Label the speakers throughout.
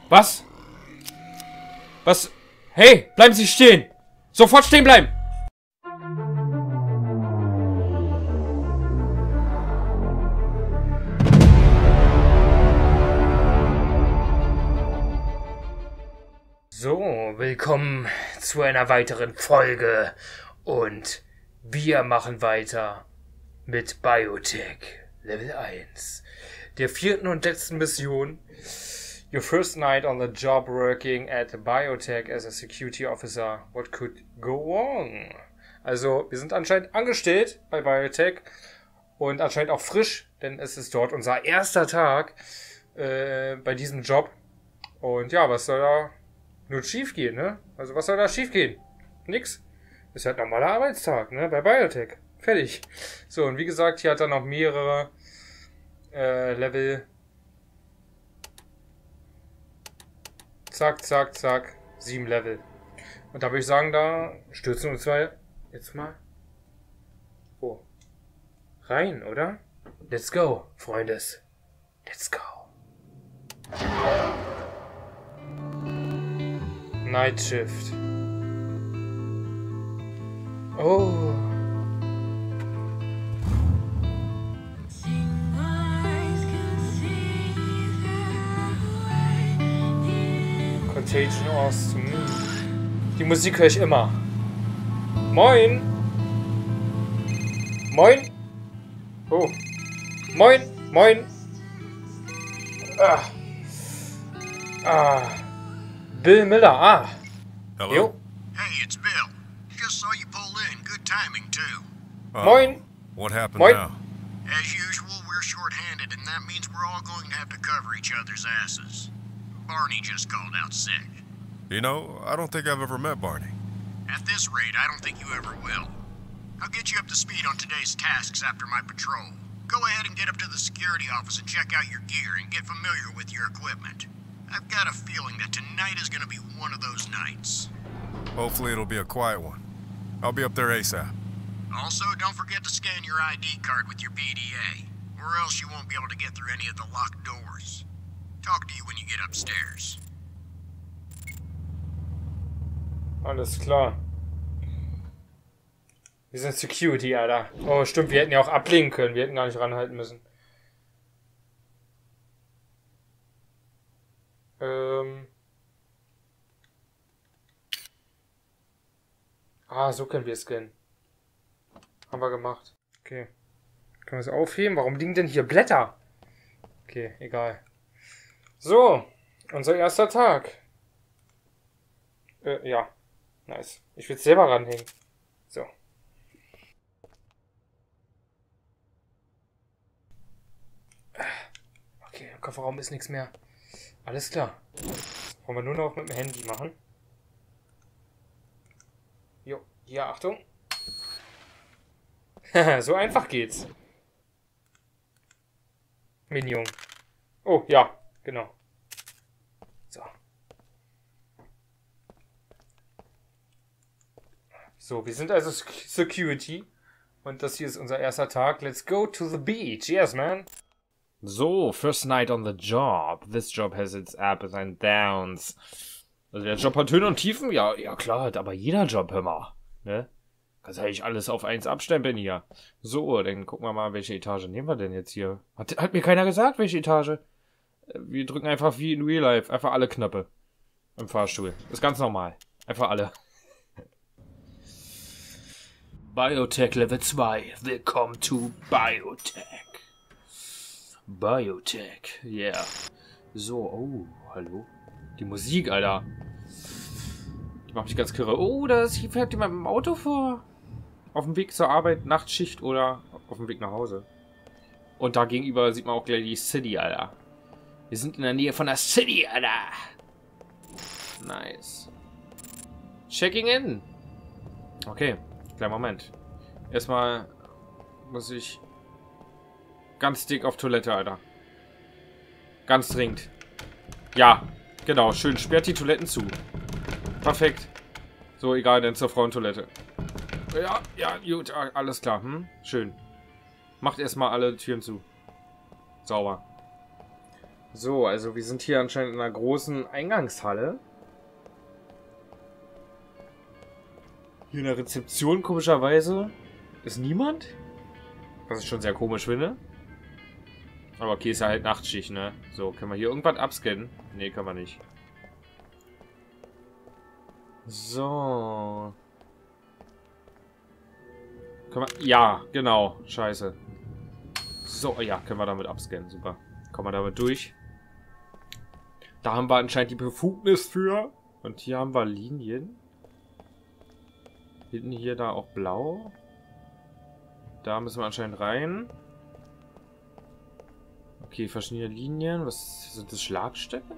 Speaker 1: Was? Was? Hey, bleiben Sie stehen! Sofort stehen bleiben! So, willkommen zu einer weiteren Folge und wir machen weiter mit Biotech Level 1, der 4. und letzten Mission. Your first night on the job working at Biotech as a security officer. What could go wrong? Also, wir sind anscheinend angestellt bei Biotech und anscheinend auch frisch, denn es ist dort unser erster Tag bei diesem Job. Und ja, was soll da nur schief gehen, ne? Also, was soll da schief gehen? Nix. Ist halt ein normaler Arbeitstag, ne? Bei Biotech. Fertig. So, und wie gesagt, hier hat er noch mehrere Level. Zack, zack, zack. 7 Level. Und da würde ich sagen, da stürzen wir uns jetzt mal rein, oder? Let's go, Freundes. Let's go. Night Shift. Oh. Contagion Ost. Die Musik höre ich immer. Moin. Moin. Oh. Moin. Moin. Bill Miller. Ah.
Speaker 2: Hello?
Speaker 1: Jo.
Speaker 2: Hey, it's Bill. Just saw you pull in. Good timing, too.
Speaker 1: Moin.
Speaker 2: What happened
Speaker 1: Moin.
Speaker 2: now? As usual, we're short-handed, and that means we're all going to have to cover each other's asses. Barney just called out sick.
Speaker 3: You know, I don't think I've ever met Barney.
Speaker 2: At this rate, I don't think you ever will. I'll get you up to speed on today's tasks after my patrol. Go ahead and get up to the security office and check out your gear and get familiar with your equipment. I've got a feeling that tonight is going to be one of those nights.
Speaker 3: Hopefully it'll be a quiet one. I'll be up there ASAP.
Speaker 2: Also, don't forget to scan your ID card with your PDA, or else you won't be able to get through any of the locked doors. Talk to you when you get upstairs.
Speaker 1: Alles klar. Wir sind Security, Alter. Oh, stimmt, wir hätten ja auch ablegen können. Wir hätten gar nicht ranhalten müssen. So können wir scannen. Haben wir gemacht. Okay. Können wir es aufheben? Warum liegen denn hier Blätter? Okay, egal. So, unser erster Tag. Ja. Nice. Ich will es selber ranhängen. So. Okay, im Kofferraum ist nichts mehr. Alles klar. Das brauchen wir nur noch mit dem Handy machen. Jo, hier, Achtung. So einfach geht's. Minion. Oh, ja, genau. So. So, wir sind also Security. Und das hier ist unser erster Tag. Let's go to the beach. Yes, man. So, first night on the job. This job has its ups and downs. Also der Job hat Höhen und Tiefen? Ja, klar, hat aber jeder Job, hör mal. Ne? Kannst eigentlich alles auf 1 abstempeln hier. So, dann gucken wir mal, welche Etage nehmen wir denn jetzt hier. Hat mir keiner gesagt, welche Etage. Wir drücken einfach wie in Real Life. Einfach alle Knöpfe. Im Fahrstuhl. Ist ganz normal. Einfach alle. Biotech Level 2. Willkommen to Biotech. Biotech. Yeah. So, oh, hallo. Die Musik, Alter. Die macht mich ganz kirre. Oh, hier fährt jemand mit dem Auto vor. Auf dem Weg zur Arbeit, Nachtschicht oder auf dem Weg nach Hause. Und da gegenüber sieht man auch gleich die City, Alter. Wir sind in der Nähe von der City, Alter. Nice. Checking in. Okay, kleinen Moment. Erstmal muss ich ganz dick auf Toilette, Alter. Ganz dringend. Ja, genau. Schön, sperrt die Toiletten zu. Perfekt. So, egal, denn zur Frauentoilette. Ja, gut, alles klar. Schön. Macht erstmal alle Türen zu. Sauber.
Speaker 4: So, also wir sind hier anscheinend in einer großen Eingangshalle. Hier in der Rezeption, komischerweise, ist niemand. Was ich schon sehr komisch finde. Aber okay, ist ja halt Nachtschicht, ne? So, können wir hier irgendwas abscannen? Ne, können wir nicht. So. Können wir... Ja, genau. Scheiße. So, ja, können wir damit abscannen. Super. Kommen wir damit durch. Da haben wir anscheinend die Befugnis für. Und hier haben wir Linien. Hinten hier da auch blau. Da müssen wir anscheinend rein. Okay, verschiedene Linien. Was sind das? Schlagstöcke?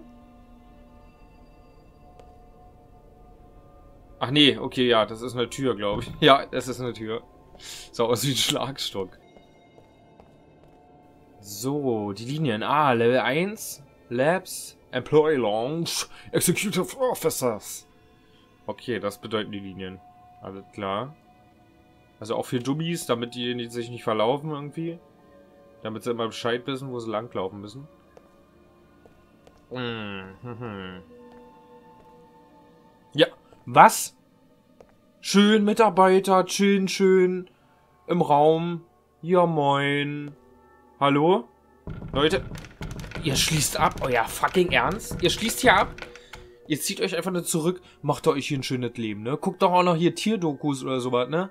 Speaker 4: Ach nee, okay, ja, das ist eine Tür, glaube ich. Ja, das ist eine Tür. So aus wie ein Schlagstock. So, die Linien. Ah, Level 1. Labs. Employee Lounge. Executive Officers. Okay, das bedeuten die Linien. Alles klar. Also auch für Dummies, damit die sich nicht verlaufen irgendwie. Damit sie immer Bescheid wissen, wo sie langlaufen müssen. Ja, was? Schön, Mitarbeiter, chillen schön im Raum. Ja, moin. Hallo? Leute, ihr schließt ab. Euer fucking Ernst? Ihr schließt hier ab? Ihr zieht euch einfach nur zurück. Macht euch hier ein schönes Leben, ne? Guckt doch auch noch hier Tierdokus oder sowas, ne?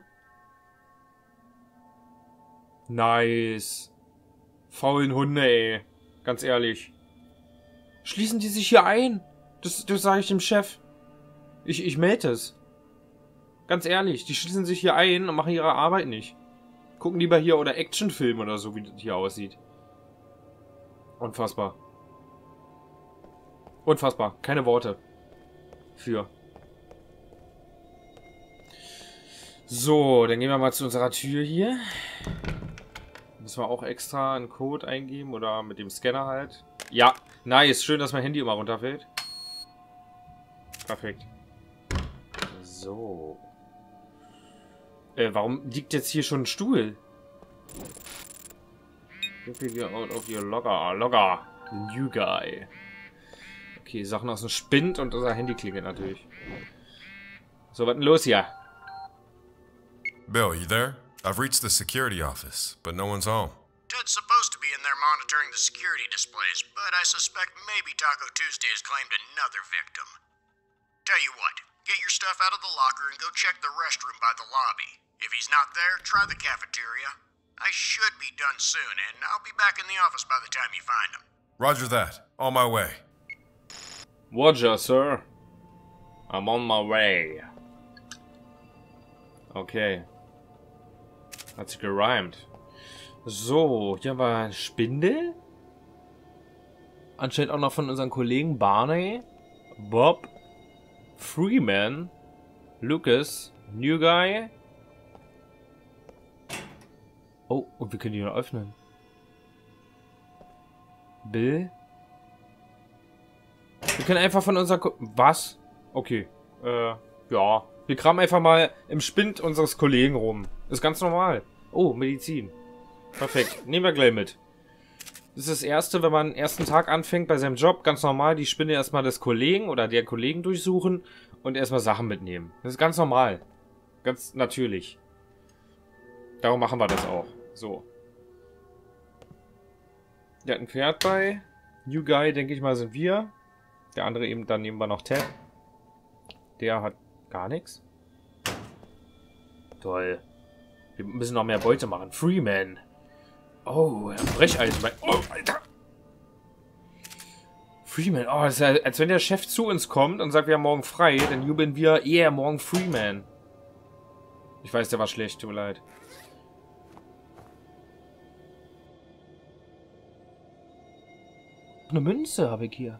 Speaker 4: Nice. Faulen Hunde, ey. Ganz ehrlich. Schließen die sich hier ein? Das sage ich dem Chef. Ich melde es. Ganz ehrlich, die schließen sich hier ein und machen ihre Arbeit nicht. Gucken lieber hier oder Actionfilm oder so, wie das hier aussieht. Unfassbar. Unfassbar. Keine Worte. Für. So, dann gehen wir mal zu unserer Tür hier. Müssen wir auch extra einen Code eingeben oder mit dem Scanner halt. Ja, nice. Schön, dass mein Handy immer runterfällt. Perfekt. So. Warum liegt jetzt hier schon ein Stuhl? Out of your logger. Logger. New guy. Okay, Sachen aus dem Spind und unser Handy klingelt natürlich. So, was denn los hier?
Speaker 3: Bill, you there? I've reached the security office, but no one's home.
Speaker 2: Ted's supposed to be in there monitoring the security displays, but I suspect maybe Taco Tuesday has claimed another victim. Tell you what, get your stuff out of the locker and go check the restroom by the lobby. If he's not there, try the cafeteria. I should be done soon, and I'll be back in the office by the time you find him.
Speaker 3: Roger that. On my way.
Speaker 4: Roger, sir. I'm on my way. Okay. Hat sich gereimt. So, hier war Spindel. Anscheinend auch noch von unseren Kollegen Barney, Bob, Freeman, Lucas, New Guy. Oh, und wir können die noch öffnen. Bill. Wir können einfach von unserer... Was? Okay. Ja. Wir kramen einfach mal im Spind unseres Kollegen rum. Ist ganz normal. Oh, Medizin. Perfekt. Nehmen wir gleich mit. Das ist das Erste, wenn man den ersten Tag anfängt bei seinem Job. Ganz normal, die Spinde erstmal des Kollegen oder der Kollegen durchsuchen und erstmal Sachen mitnehmen. Das ist ganz normal. Ganz natürlich. Darum machen wir das auch. So. Der hat ein Pferd bei. New Guy, denke ich mal, sind wir. Der andere eben, dann nehmen wir noch Ted. Der hat gar nichts. Toll. Wir müssen noch mehr Beute machen. Freeman. Oh, Brecheisen bei... Oh, Alter. Freeman. Oh, das ist ja, als wenn der Chef zu uns kommt und sagt, wir haben morgen frei, dann jubeln wir, yeah, morgen Freeman. Ich weiß, der war schlecht, tut mir leid. Eine Münze habe ich hier.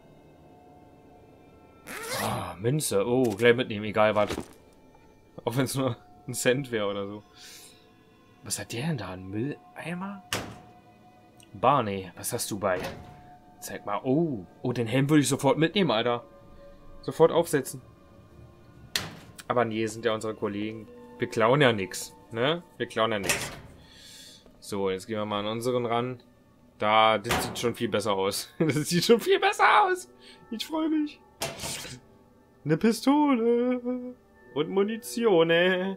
Speaker 4: Ah, Münze. Oh, gleich mitnehmen, egal was. Auch wenn es nur ein Cent wäre oder so. Was hat der denn da? Ein Mülleimer? Barney, was hast du bei? Zeig mal. Oh, den Helm würde ich sofort mitnehmen, Alter. Sofort aufsetzen. Aber nee, sind ja unsere Kollegen. Wir klauen ja nichts, ne? Wir klauen ja nichts. So, jetzt gehen wir mal an unseren ran. Das sieht schon viel besser aus. Das sieht schon viel besser aus. Ich freue mich. Eine Pistole. Und Munition,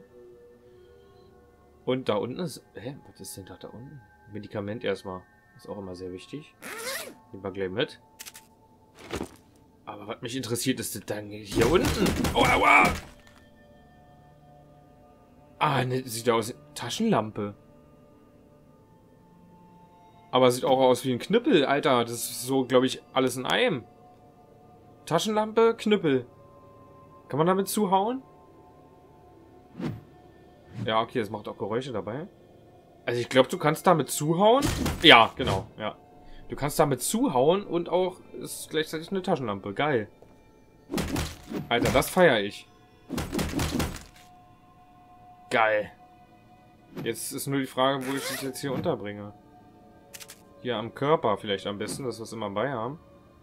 Speaker 4: Und da unten ist... Hä? Was ist denn da unten? Medikament erstmal. Ist auch immer sehr wichtig. Nehmen wir gleich mit. Aber was mich interessiert, ist das dann hier unten. Oh, aua! Ah, ne, sieht aus... Taschenlampe. Aber sieht auch aus wie ein Knüppel, Alter. Das ist so, glaube ich, alles in einem. Taschenlampe, Knüppel. Kann man damit zuhauen? Ja, okay, das macht auch Geräusche dabei. Also ich glaube, du kannst damit zuhauen. Ja, genau, ja. Du kannst damit zuhauen und auch ist gleichzeitig eine Taschenlampe. Geil. Alter, das feiere ich. Geil. Jetzt ist nur die Frage, wo ich das jetzt hier unterbringe. Hier am Körper vielleicht am besten, dass wir es immer bei haben.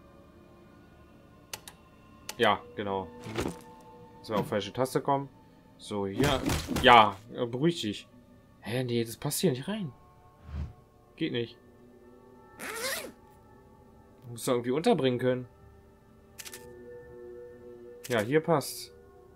Speaker 4: Ja, genau. Dass wir auf falsche Taste kommen. So, hier. Ja, beruhig dich. Hä, nee, das passt hier nicht rein. Geht nicht. Muss doch irgendwie unterbringen können. Ja, hier passt.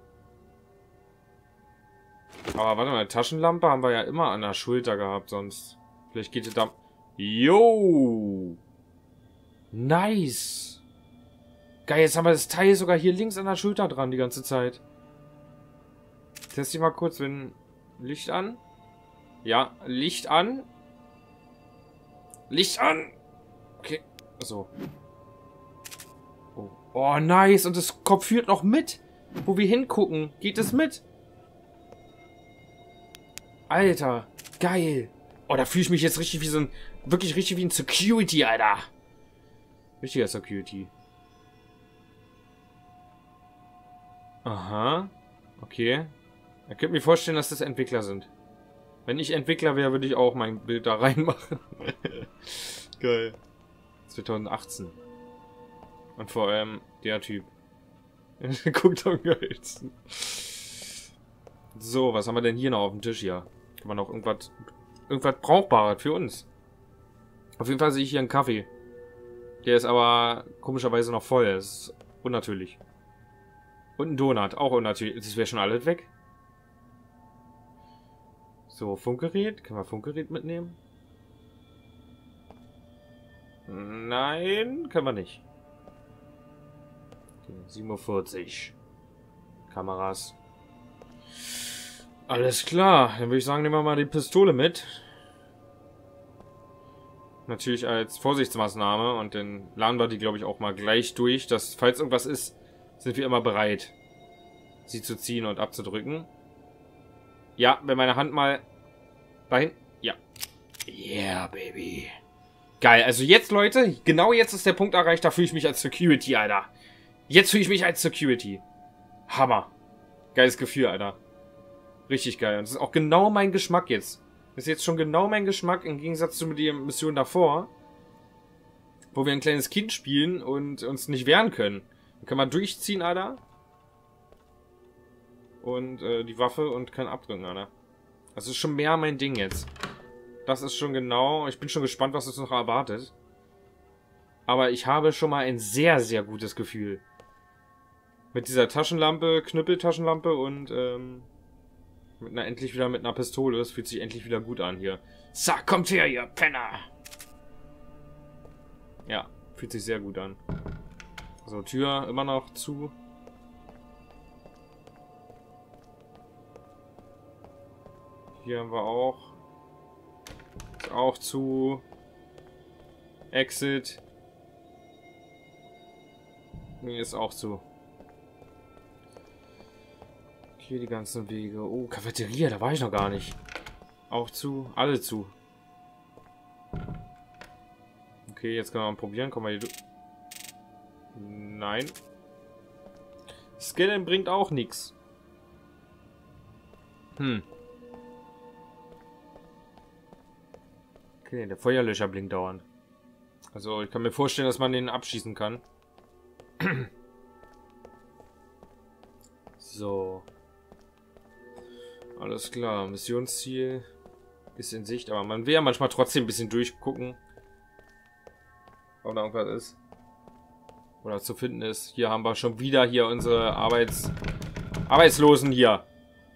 Speaker 4: Aber warte mal, Taschenlampe haben wir ja immer an der Schulter gehabt, sonst. Vielleicht geht es da... Yo! Nice! Geil, jetzt haben wir das Teil sogar hier links an der Schulter dran die ganze Zeit. Teste ich mal kurz, wenn... Licht an? Ja, Licht an. Licht an! Okay, so. Oh, oh nice! Und das Kopf führt noch mit! Wo wir hingucken, geht es mit! Alter, geil! Oh, da fühle ich mich jetzt richtig wie so ein... Wirklich richtig wie ein Security, Alter! Richtiger Security. Aha. Okay. Ich könnte mir vorstellen, dass das Entwickler sind. Wenn ich Entwickler wäre, würde ich auch mein Bild da reinmachen. Geil. 2018. Und vor allem der Typ. Guckt am geilsten. So, was haben wir denn hier noch auf dem Tisch hier? Kann man noch irgendwas Brauchbares für uns? Auf jeden Fall sehe ich hier einen Kaffee. Der ist aber komischerweise noch voll. Das ist unnatürlich. Und ein Donut, auch unnatürlich. Das wäre schon alles weg. So, Funkgerät. Können wir Funkgerät mitnehmen? Nein, können wir nicht. Okay, 47. Kameras. Alles klar. Dann würde ich sagen, nehmen wir mal die Pistole mit. Natürlich als Vorsichtsmaßnahme. Und dann laden wir die, glaube ich, auch mal gleich durch. Dass, falls irgendwas ist, sind wir immer bereit, sie zu ziehen und abzudrücken. Ja, wenn meine Hand mal dahin... Ja. Yeah, baby. Geil. Also jetzt, Leute, genau jetzt ist der Punkt erreicht, da fühle ich mich als Security, Alter. Jetzt fühle ich mich als Security. Hammer. Geiles Gefühl, Alter. Richtig geil. Und das ist auch genau mein Geschmack jetzt. Das ist jetzt schon genau mein Geschmack, im Gegensatz zu der Mission davor. Wo wir ein kleines Kind spielen und uns nicht wehren können. Dann kann man durchziehen, Alter. Und die Waffe und kann abdrücken, Alter. Das ist schon mehr mein Ding jetzt. Das ist schon genau... Ich bin schon gespannt, was uns noch erwartet. Aber ich habe schon mal ein sehr, sehr gutes Gefühl. Mit dieser Taschenlampe, Knüppeltaschenlampe und endlich wieder mit einer Pistole. Es fühlt sich endlich wieder gut an hier. So, kommt her, ihr Penner! Ja, fühlt sich sehr gut an. So, Tür immer noch zu. Hier haben wir auch. Ist auch zu. Exit. Hier ist auch zu. Hier die ganzen Wege. Oh, Cafeteria, da war ich noch gar nicht. Auch zu. Alle zu. Okay, jetzt können wir mal probieren. Komm mal hier. Nein. Scannen bringt auch nichts. Okay, der Feuerlöscher blinkt dauernd. Also, ich kann mir vorstellen, dass man den abschießen kann. So. Alles klar, Missionsziel ist in Sicht, aber man will ja manchmal trotzdem ein bisschen durchgucken. ob da irgendwas ist. Oder zu finden ist. Hier haben wir schon wieder hier unsere Arbeitslosen hier.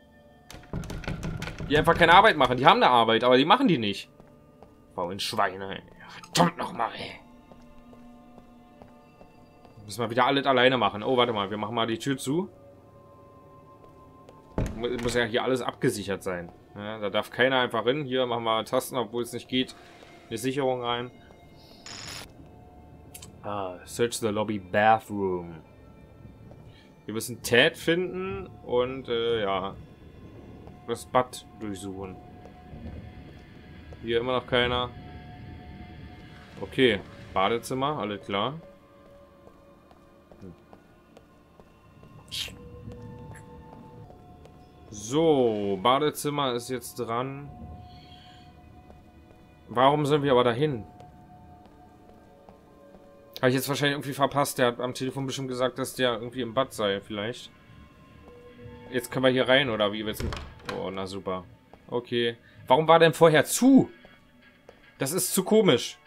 Speaker 4: Die einfach keine Arbeit machen. Die haben eine Arbeit, aber die machen die nicht. Faulen Schweine. Verdammt nochmal, ey. Müssen wir wieder alles alleine machen. Oh, warte mal. Wir machen mal die Tür zu. Muss ja hier alles abgesichert sein. Ja, da darf keiner einfach rein. Hier machen wir Tasten, obwohl es nicht geht. Eine Sicherung rein. Search the lobby bathroom. Wir müssen Ted finden und, ja. Das Bad durchsuchen. Hier immer noch keiner. Okay. Badezimmer, alles klar. So, Badezimmer ist jetzt dran. Warum sind wir aber dahin? Habe ich jetzt wahrscheinlich irgendwie verpasst. Der hat am Telefon bestimmt gesagt, dass der irgendwie im Bad sei, vielleicht. Jetzt können wir hier rein, oder wie? Oh, na super. Okay. Warum war denn vorher zu? Das ist zu komisch.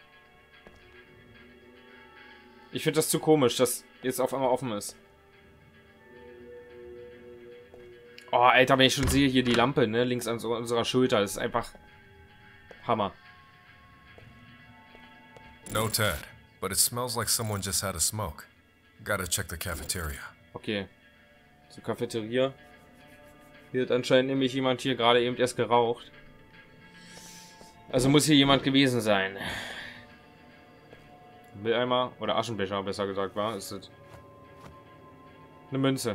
Speaker 4: Ich finde das zu komisch, dass jetzt auf einmal offen ist. Oh, Alter, wenn ich schon sehe, hier die Lampe, ne, links an unserer Schulter, das ist einfach Hammer.
Speaker 3: No Ted, but it smells like someone just had a smoke. Gotta check the cafeteria.
Speaker 4: Okay. Zur Cafeteria. Hier hat anscheinend nämlich jemand hier gerade eben erst geraucht. Also muss hier jemand gewesen sein. Mülleimer oder Aschenbecher, besser gesagt, war. Ist das eine Münze.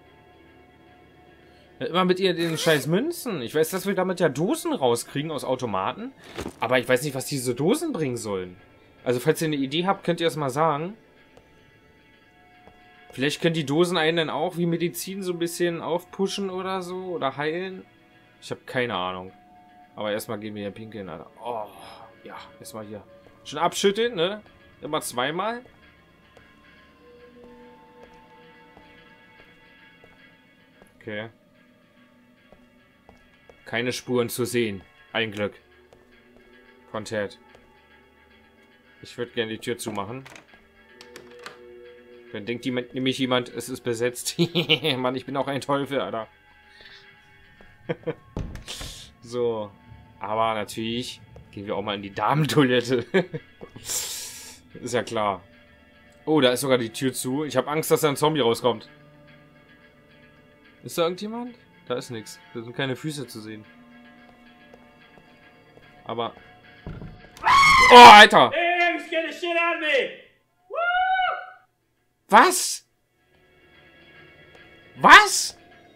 Speaker 4: Ja, immer mit ihr den scheiß Münzen. Ich weiß, dass wir damit ja Dosen rauskriegen aus Automaten. Aber ich weiß nicht, was diese Dosen bringen sollen. Also falls ihr eine Idee habt, könnt ihr es mal sagen. Vielleicht können die Dosen einen dann auch wie Medizin so ein bisschen aufpushen oder so. Oder heilen. Ich habe keine Ahnung. Aber erstmal gehen wir hier pinkeln, Alter. Oh, ja, erstmal hier. Schon abschütteln, ne? Immer zweimal. Okay. Keine Spuren zu sehen. Ein Glück. Von Ted. Ich würde gerne die Tür zumachen. Dann denkt nämlich jemand, es ist besetzt. Mann, ich bin auch ein Teufel, Alter. So. Aber natürlich gehen wir auch mal in die Damentoilette. Ist ja klar. Oh, da ist sogar die Tür zu. Ich habe Angst, dass da ein Zombie rauskommt. Ist da irgendjemand? Da ist nichts. Da sind keine Füße zu sehen. Aber... Oh, Alter! Was? Was?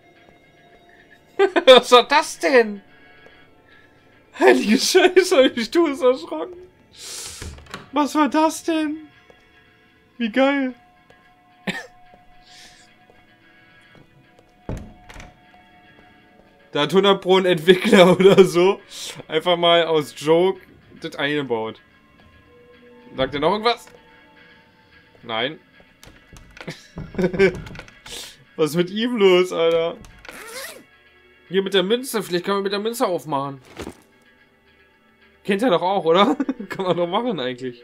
Speaker 4: Was war das denn? Heilige Scheiße, hab ich tue es erschrocken. Was war das denn? Wie geil. Da hat 100 Pro ein Entwickler oder so einfach mal aus Joke das eingebaut. Sagt er noch irgendwas? Nein. Was ist mit ihm los, Alter? Hier mit der Münze. Vielleicht kann man mit der Münze aufmachen. Kennt er doch auch, oder? Kann man doch machen eigentlich.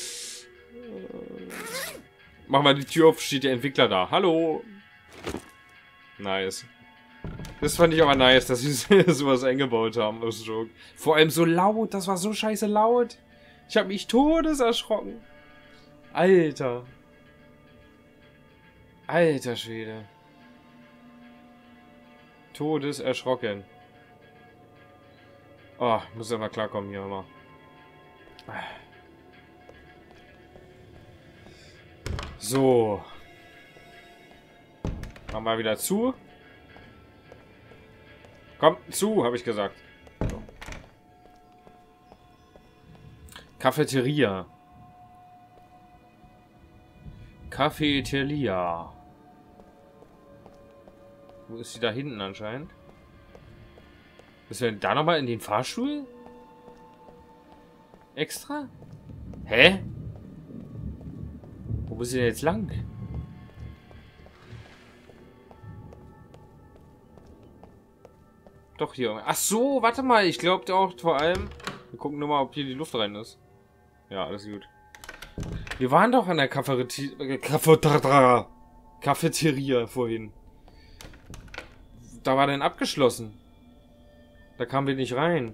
Speaker 4: Machen wir die Tür auf, steht der Entwickler da. Hallo. Nice. Das fand ich aber nice, dass sie sowas eingebaut haben aus Joke. Vor allem so laut. Das war so scheiße laut. Ich habe mich todes erschrocken. Alter. Alter Schwede. Todes erschrocken. Oh, muss ja mal klarkommen hier immer. So. Machen wir wieder zu. Komm zu, habe ich gesagt. So. Cafeteria. Cafeteria. Wo ist sie da hinten anscheinend? Müssen wir denn da nochmal in den Fahrstuhl? Extra? Hä? Wo muss sie denn jetzt lang? Doch hier. Ach so, warte mal. Ich glaube auch vor allem... Wir gucken nur mal, ob hier die Luft rein ist. Ja, alles gut. Wir waren doch an der Cafeteria vorhin. Da war denn abgeschlossen. Da kamen wir nicht rein.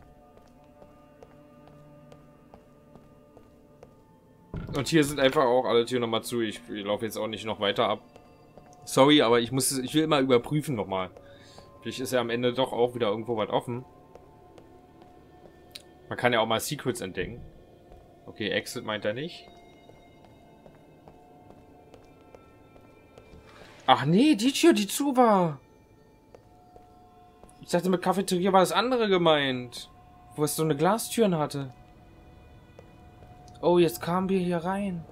Speaker 4: Und hier sind einfach auch alle Türen nochmal zu. Ich laufe jetzt auch nicht noch weiter ab. Sorry, aber ich will immer überprüfen nochmal. Vielleicht ist ja am Ende doch auch wieder irgendwo was offen. Man kann ja auch mal Secrets entdecken. Okay, Exit meint er nicht. Ach nee, die Tür, die zu war. Ich dachte, mit Cafeteria war das andere gemeint. Wo es so eine Glastüren hatte. Oh, jetzt kamen wir hier rein.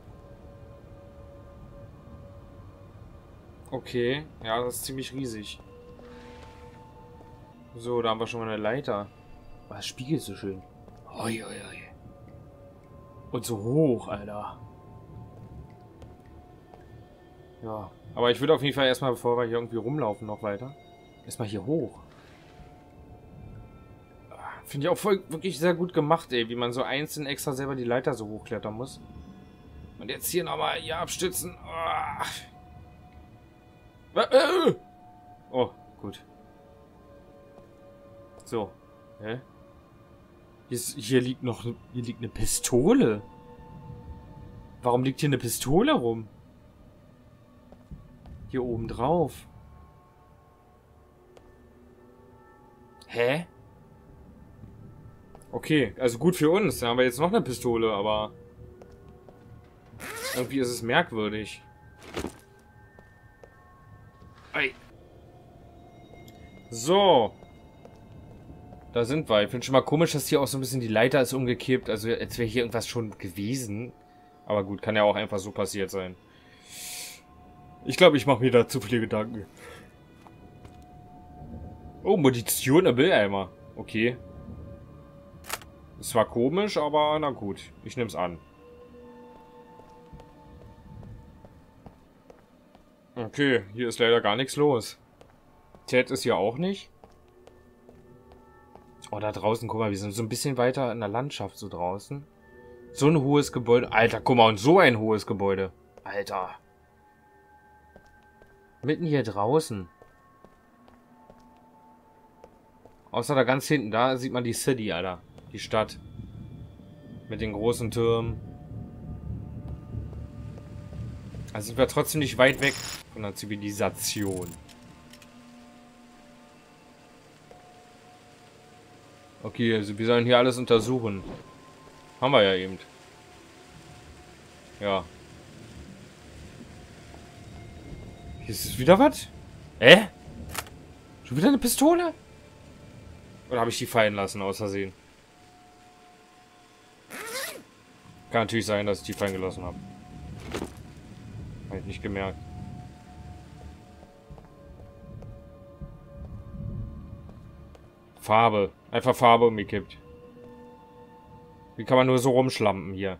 Speaker 4: Okay, ja, das ist ziemlich riesig. So, da haben wir schon mal eine Leiter. Oh, das spiegelt so schön. Oi, oi, oi. Und so hoch, Alter. Ja, aber ich würde auf jeden Fall erstmal, bevor wir hier irgendwie rumlaufen, noch weiter. Erstmal hier hoch. Finde ich auch wirklich sehr gut gemacht, ey. Wie man so einzeln extra selber die Leiter so hochklettern muss. Und jetzt hier nochmal hier abstützen. Oh, gut. So. Hä? Hier liegt eine Pistole. Warum liegt hier eine Pistole rum? Hier oben drauf. Hä? Okay, also gut für uns. Da haben wir jetzt noch eine Pistole, aber irgendwie ist es merkwürdig. Ei. So. Da sind wir. Ich finde schon mal komisch, dass hier auch so ein bisschen die Leiter ist umgekippt. Also als wäre hier irgendwas schon gewesen. Aber gut, kann ja auch einfach so passiert sein. Ich glaube, ich mache mir da zu viele Gedanken. Oh, Munition im Mülleimer. Okay. Es war komisch, aber na gut. Ich nehme es an. Okay, hier ist leider gar nichts los. Ted ist hier auch nicht. Oh, da draußen, guck mal, wir sind so ein bisschen weiter in der Landschaft so draußen. So ein hohes Gebäude. Alter, guck mal, und so ein hohes Gebäude. Alter. Mitten hier draußen. Außer da ganz hinten, da sieht man die City, Alter. Die Stadt. Mit den großen Türmen. Also sind wir trotzdem nicht weit weg von der Zivilisation. Okay, also wir sollen hier alles untersuchen. Haben wir ja eben. Ja. Hier ist wieder was? Schon wieder eine Pistole? Oder habe ich die fallen lassen, aus Versehen? Kann natürlich sein, dass ich die fallen gelassen habe. Habe ich nicht gemerkt. Farbe. Einfach Farbe umgekippt. Wie kann man nur so rumschlampen hier?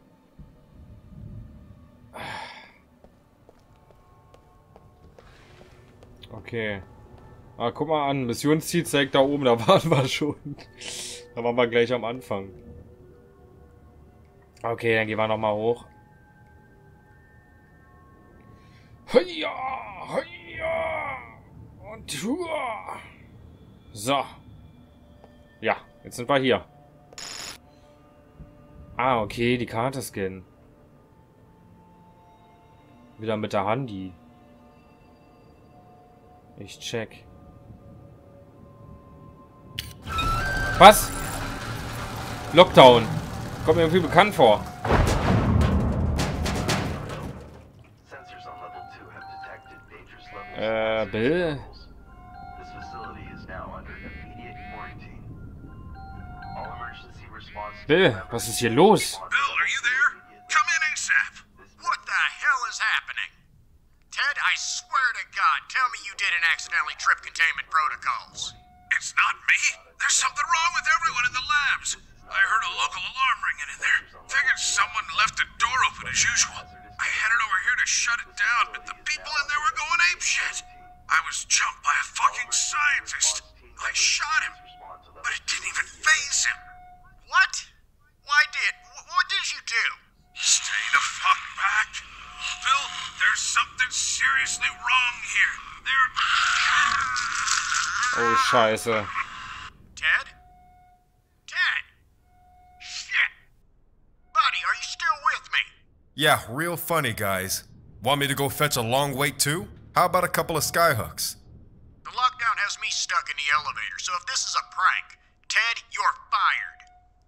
Speaker 4: Okay. Ah, guck mal an. Missionsziel zeigt da oben. Da waren wir schon. Da waren wir gleich am Anfang. Okay, dann gehen wir nochmal hoch. Heia! Heia! Und so. Ja, jetzt sind wir hier. Ah, okay, die Karte scannen. Wieder mit der Handy. Ich check. Was? Lockdown. Kommt mir irgendwie bekannt vor. Bill? Bill, was ist hier los?
Speaker 2: Bill, are you there? Come in ASAP. What the hell is happening? Ted, I swear to God, tell me you didn't accidentally trip containment protocols. It's not me. There's something wrong with everyone in the labs. I heard a local alarm ringing in there. Figured someone left the door open as usual. I headed over here to shut it down, but the people in there were going apeshit. I was jumped by a fucking scientist. I shot him, but it didn't even faze him. What? What did you do? Stay the seriously wrong here.
Speaker 4: Oh, Scheiße.
Speaker 2: Ted? Ted? Shit! Buddy, are you still with me?
Speaker 3: Yeah, real funny, guys. Want me to go fetch a long wait too? How about a couple of skyhooks?
Speaker 2: The lockdown has me stuck in the elevator, so if this is a prank, Ted, you're fired.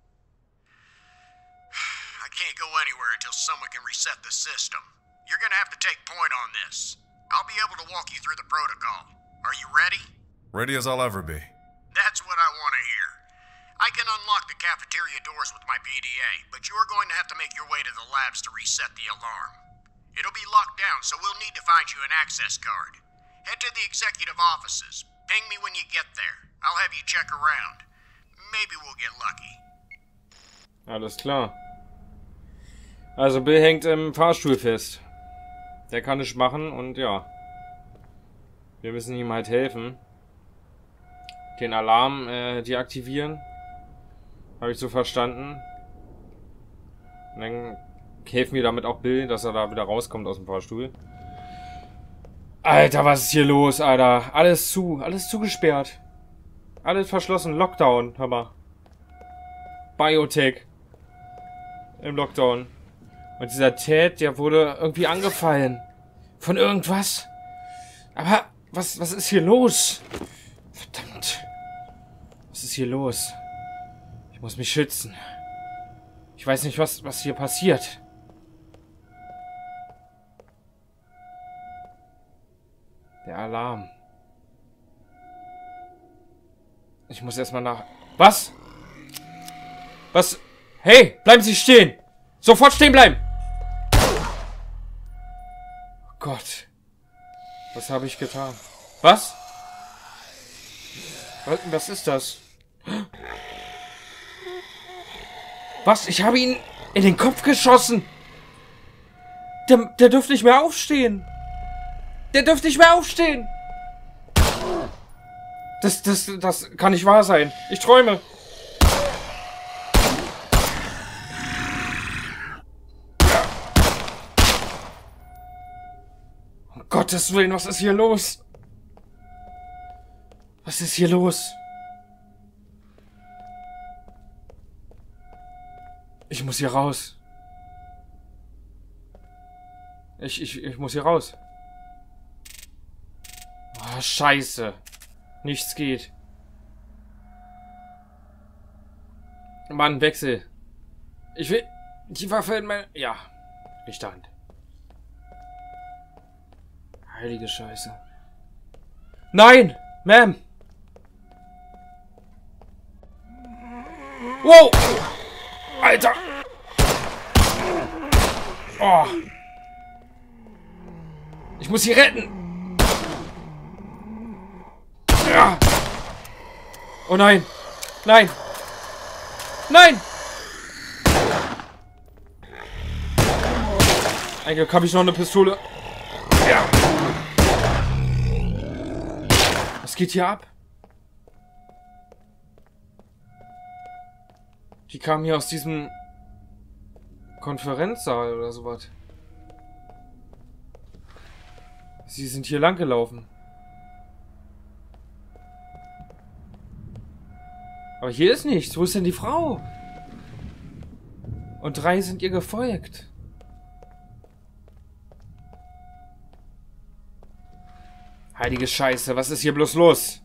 Speaker 2: I can't go anywhere until someone can reset the system. You're gonna have to take point on this. I'll be able to walk you through the protocol. Are you ready?
Speaker 3: Ready as I'll ever be.
Speaker 2: That's what I want to hear. I can unlock the cafeteria doors with my PDA, but you're going to have to make your way to the labs to reset the alarm. It'll be locked down, so we'll need to find you an access card. Head to the executive offices. Ping me when you get there. I'll have you check around. Maybe we'll get lucky.
Speaker 4: Alles klar. Also Bill hängt im Fahrstuhl fest. Der kann nichts machen und ja. Wir müssen ihm halt helfen. Den Alarm deaktivieren. Habe ich so verstanden. Und dann helfen wir damit auch Bill, dass er da wieder rauskommt aus dem Fahrstuhl. Alter, was ist hier los, Alter? Alles zugesperrt. Alles verschlossen. Lockdown, hör mal. Biotech. Im Lockdown. Und dieser Ted, der wurde irgendwie angefallen. Von irgendwas. Aber was ist hier los? Verdammt. Was ist hier los? Ich muss mich schützen. Ich weiß nicht, was hier passiert. Der Alarm. Ich muss erstmal nach... Was? Was? Hey, bleiben Sie stehen! Sofort stehen bleiben! Oh Gott. Was habe ich getan? Was? Was ist das? Was? Ich habe ihn in den Kopf geschossen! Der dürfte nicht mehr aufstehen! Der dürfte nicht mehr aufstehen! Das kann nicht wahr sein. Ich träume. Um Gottes Willen, was ist hier los? Was ist hier los? Ich muss hier raus. Ich muss hier raus. Oh, Scheiße. Nichts geht. Mann, Wechsel. Ich will die Waffe in mein... Ja. Rechte Hand. Heilige Scheiße. Nein! Ma'am! Wow! Alter! Oh! Ich muss sie retten! Ja. Oh nein! Nein! Nein! Ein Glück habe ich noch eine Pistole. Ja. Was geht hier ab? Die kamen hier aus diesem Konferenzsaal oder sowas. Sie sind hier lang gelaufen. Aber hier ist nichts. Wo ist denn die Frau? Und 3 sind ihr gefolgt. Heilige Scheiße, was ist hier bloß los?